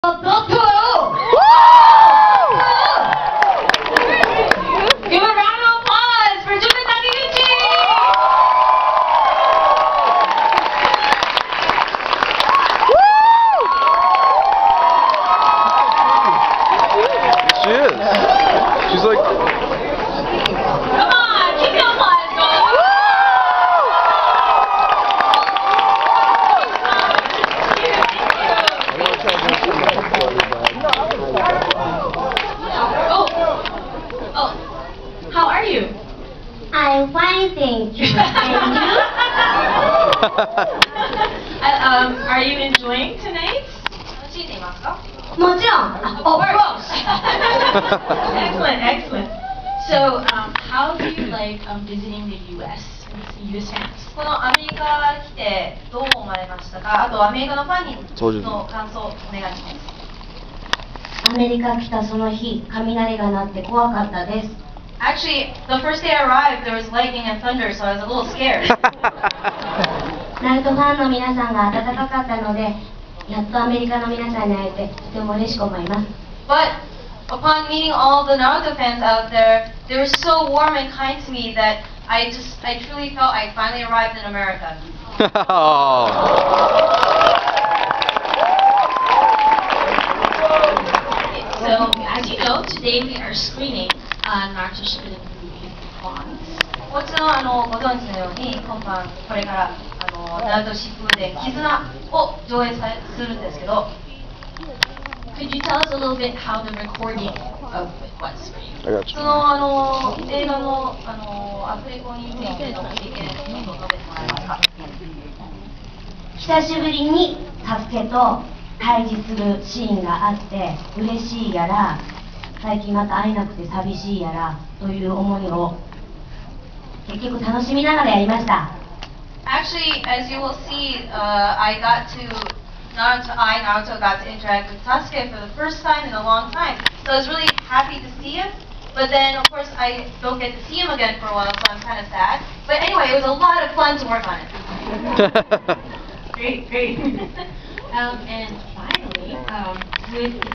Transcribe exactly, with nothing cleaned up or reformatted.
Doctor! Give a round of applause for Jun Takeuchi! She is. She's like. Come on, keep the applause going! Oh, oh, how are you? I'm fine, thank you. And you? uh, um, are you enjoying tonight? もちろん。 Of course. Excellent, excellent. So, um, how do you like um, visiting the U S and U S fans? このアメリカ来てどう思われましたか。あとアメリカのファンにの感想をお願いします。 アメリカ来たその日、雷が鳴って怖かったです。 Actually, the first day I arrived, there was lightning and thunder, so I was a little scared. ナルトファンの皆さんが温かかったので、やっとアメリカの皆さんに会えてとても嬉しく思います。 But upon meeting all the Naruto fans out there, they were so warm and kind to me that I just, I truly felt I finally arrived in America. So, as you know, today we are screening uh, Naruto Shippuden movie Bonds. もちろんあのご存知のように今晩これからあのナルト疾風で絆を上映されするんですけど。 Could you tell us a little bit how the recording of it was for you? I got you. そのあの映画のあのアフレコについての経験を述べてもらえますか。 久しぶりにサスケと対峙するシーンがあって嬉しいやら最近また会えなくて寂しいやらという思いを結局楽しみながらやりました。 Actually, as you will see, uh, I got to Naruto, I Naruto got to interact with Sasuke for the first time in a long time. So I was really happy to see him. But then, of course, I don't get to see him again for a while, so I'm kind of sad. But anyway, it was a lot of fun to work on it. Great, great. um, and finally, um, with